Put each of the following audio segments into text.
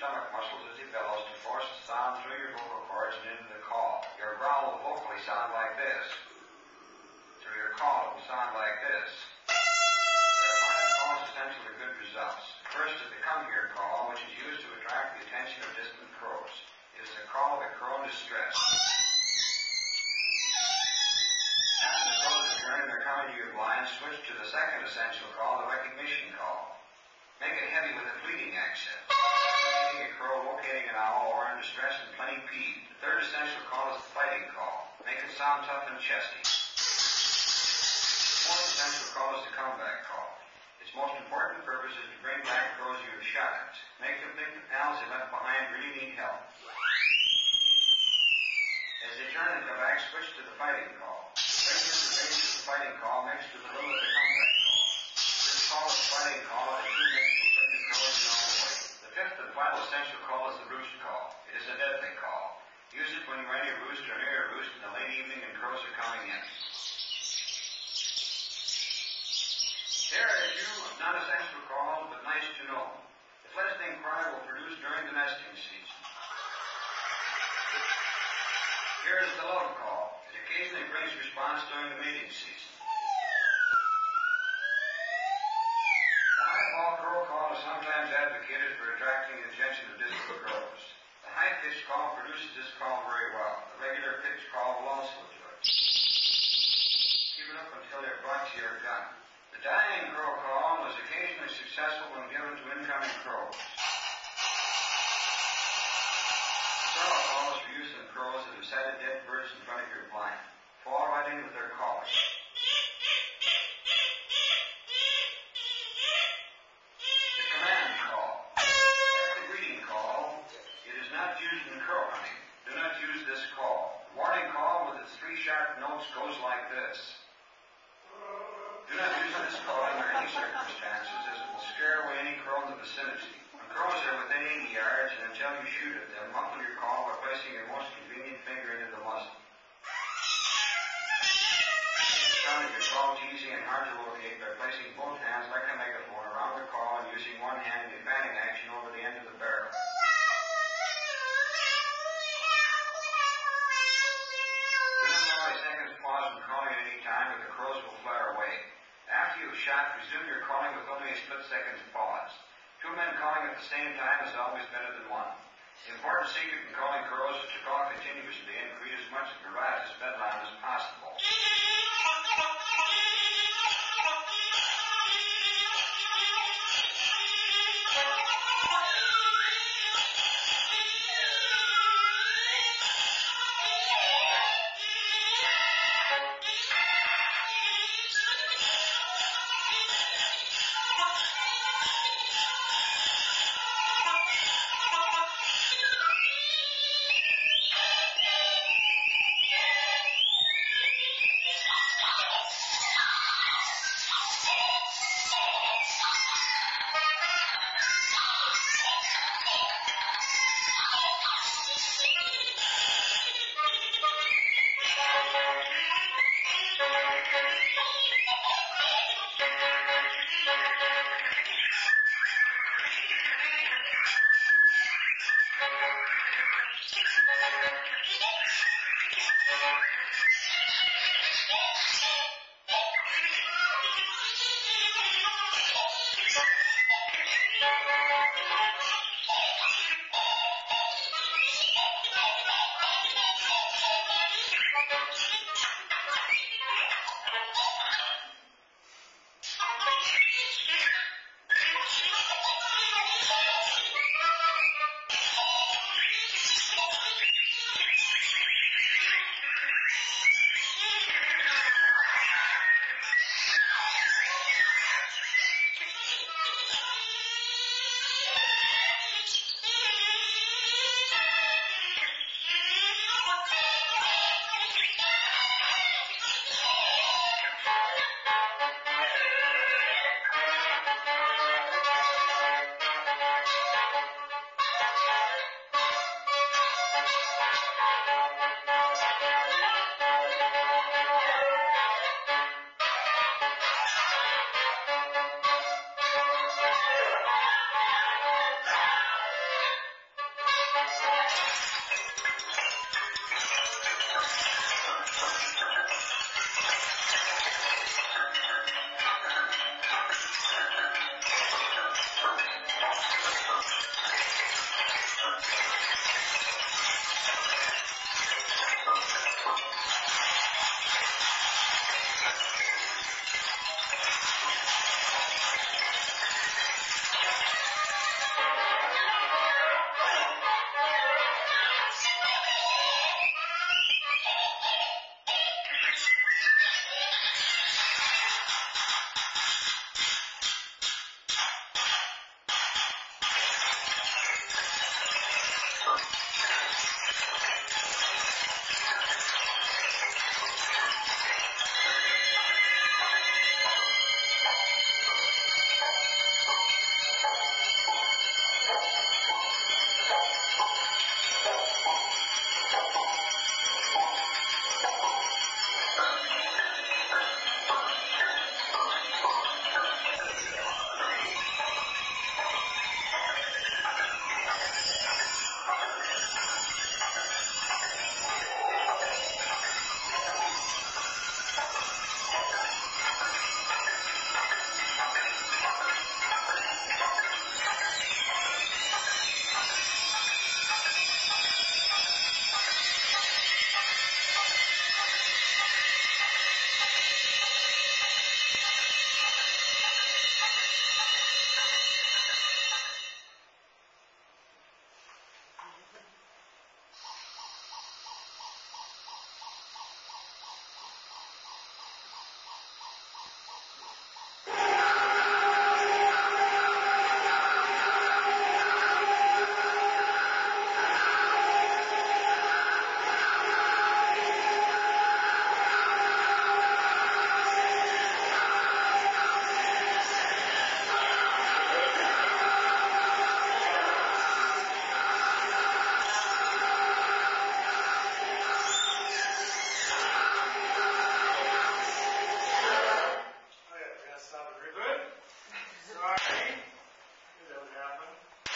stomach muscles as he bellows to force the sound through your vocal cords and into the call. Your growl will vocally sound like this. Through your call, it will sound like this. There are 5 calls essential to good results. First is the come here call, which is used to attract the attention of distant crows. It is a call of a crow in distress. After the crows are turned and are coming to your blind, switch to the second essential call, the recognition call. Make it heavy with a fleeting accent. Locating a crow, locating an owl, or in distress and plenty peeved. The third essential call is the fighting call. Make it sound tough and chesty. The fourth essential call is the comeback call. Its most important purpose is to bring back crows you have shot at. Make them think the pals they left behind really need help. As they turn and come back, switch to the fighting call. Bring your revenge to the fighting call mixed with a little of the comeback call. This call is the fighting call and two mixed will bring the crows in all the way. The fifth and final essential call is the roost call. It is a deadly call. Use it when you're in your roost or near your roost in the late evening and crows are coming in. Here are a few non-essential calls, but nice to know. The fledgling cry will produce during the nesting season. Here is the love call. It occasionally brings response during the mating season. The high-ball crow call is sometimes advocated for attracting the attention of distant crows. The high-pitched call produces this call very well. The regular pitch call will also do it. Keep it up until you're brought to your gun. The dying crow call is occasionally successful when given to incoming crows. The sorrel call is for use in crows that have sighted dead birds in front of your blind. Fall right in with their calling. The command call. Like the greeting call, it is not used in crow hunting. Do not use this call. The warning call with its 3 sharp notes goes like this. Do not use this call under any circumstances, as it will scare away any crow in the vicinity. When crows are within 80 yards and until you shoot at them, muffle your call by placing your most convenient finger into the muzzle. Sound of your call is easy and hard to locate by placing both hands like a megaphone around the call and using one hand in a fanning action over the end of the barrel. Do not allow a second's pause in calling at any time, or the crows will flare away. After you have shot, resume your calling with only a split second's pause. 2 men calling at the same time is always better than 1. The important secret in calling crows is to call continuously and create as much of a riotous bedlam as possible. Very good. Sorry. That would happen.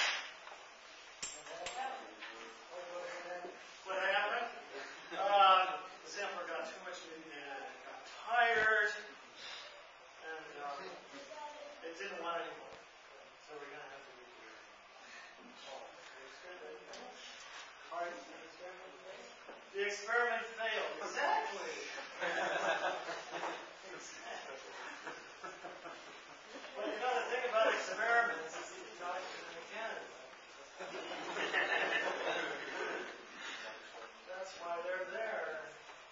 What happened? The sampler got too much moving in it. It got tired. And it didn't want anymore. So we're going to have to redo it. The experiment failed. Exactly. Well, you know, the thing about experiments is you can talk to them again. That's why they're there.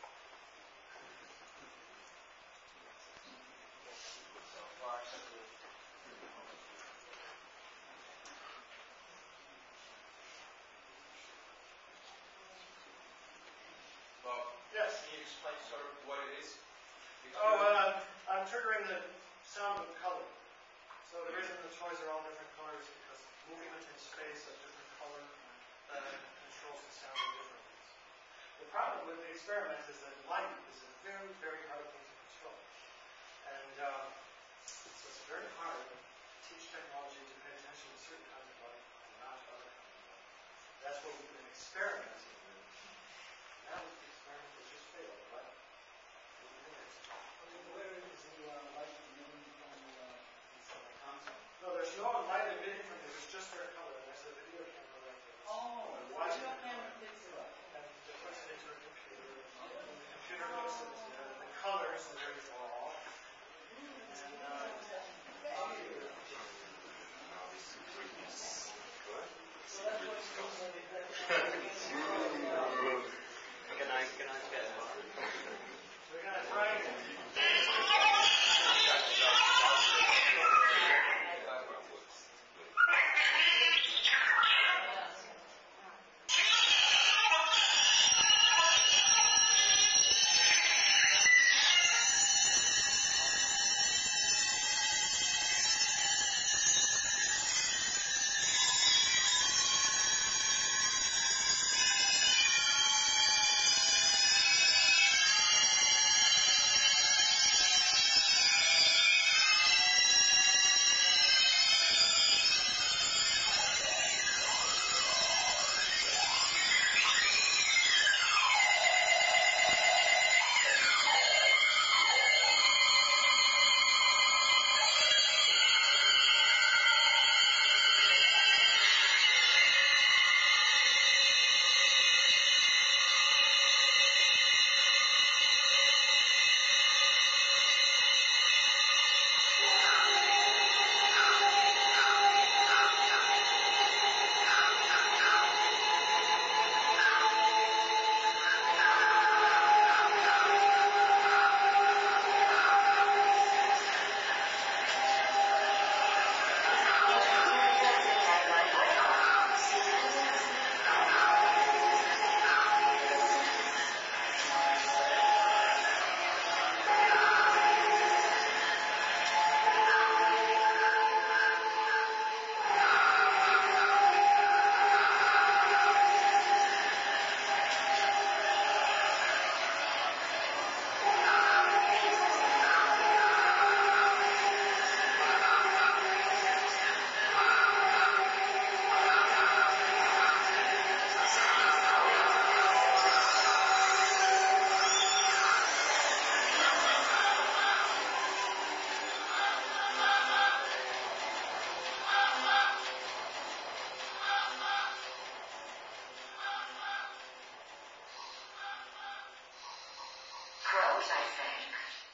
So far, so good. Bob, Yes. can you explain sort of what it is? I'm triggering the sound with color. So the reason the toys are all different colors is because movement in space of different color controls the sound in different ways. The problem with the experiment is that light is a very, very hard thing to control. And so it's very hard to teach technology to pay attention to certain kinds of light and not to other kinds of light. That's what we've been experimenting with. And that was the experiment that just failed, right? Where is the light emitting from the console? No, there's no light emitting from it. It's just their color. There's a video camera right there. Oh, the video camera picks it up. And it puts it into a computer. And the computer looks at the colors and very raw. So that's what it's doing. Can I get one? We're going to try it. Crows, I think.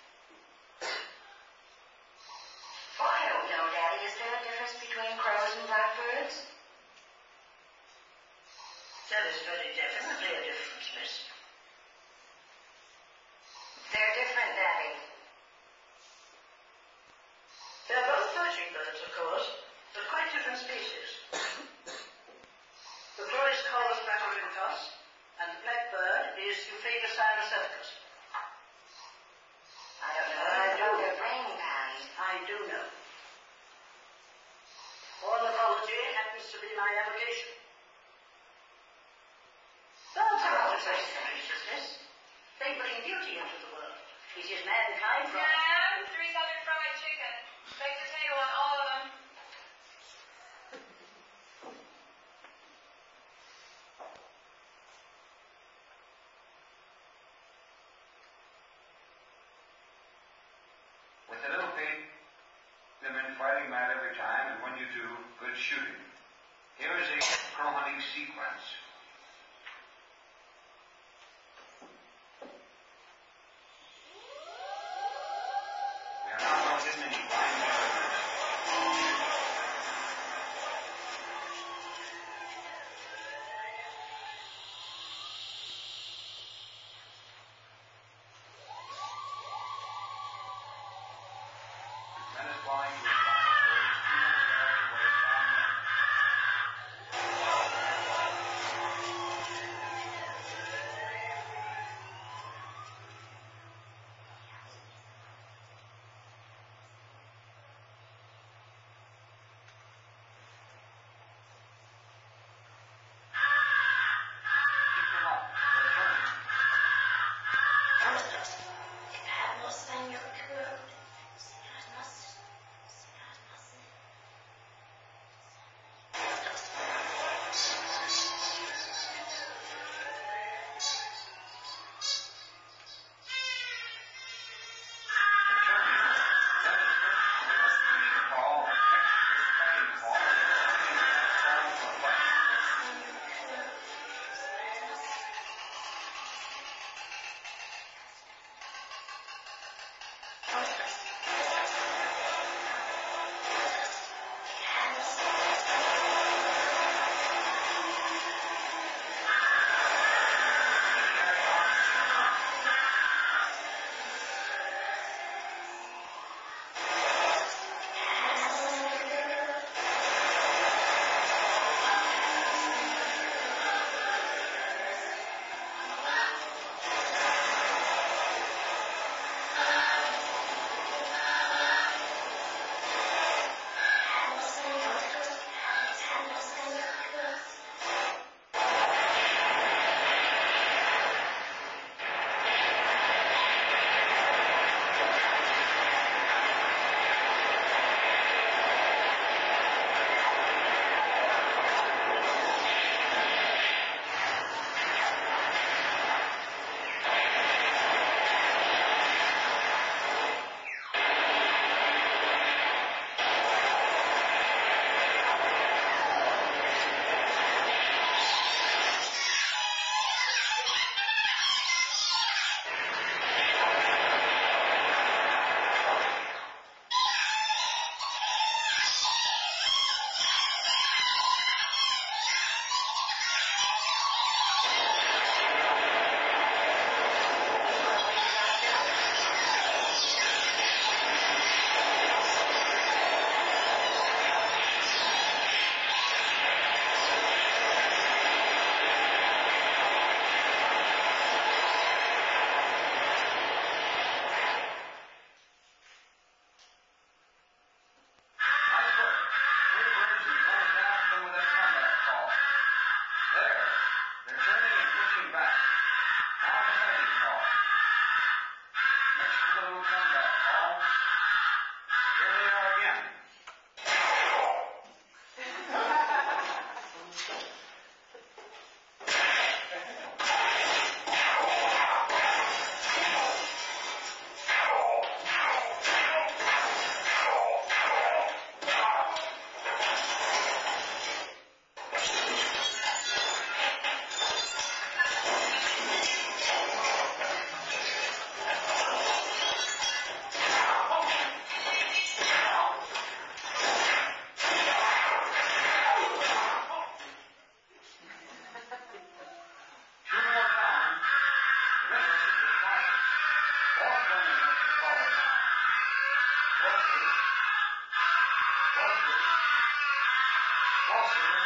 Well, I don't know, Daddy. Is there a difference between crows and blackbirds? There is very definitely a difference, miss. They're different, Daddy. They're both poaching birds, of course, but quite different species. The crow is called Spatulacus, and the blackbird is Euphrates cynocercus. I don't know. I know they're brain patties. I do know. Ornithology happens to be my avocation. Birds are not very capricious, miss. They bring beauty into the world. It is mankind. Ma'am, 3 Southern fried chicken. fighting mad every time, and when you do, good shooting. Here's a crow hunting sequence. We are now not getting any blind measurements. Men is flying to a flying bird 200 yards away downwind. Keep them up. They're turning. Closer.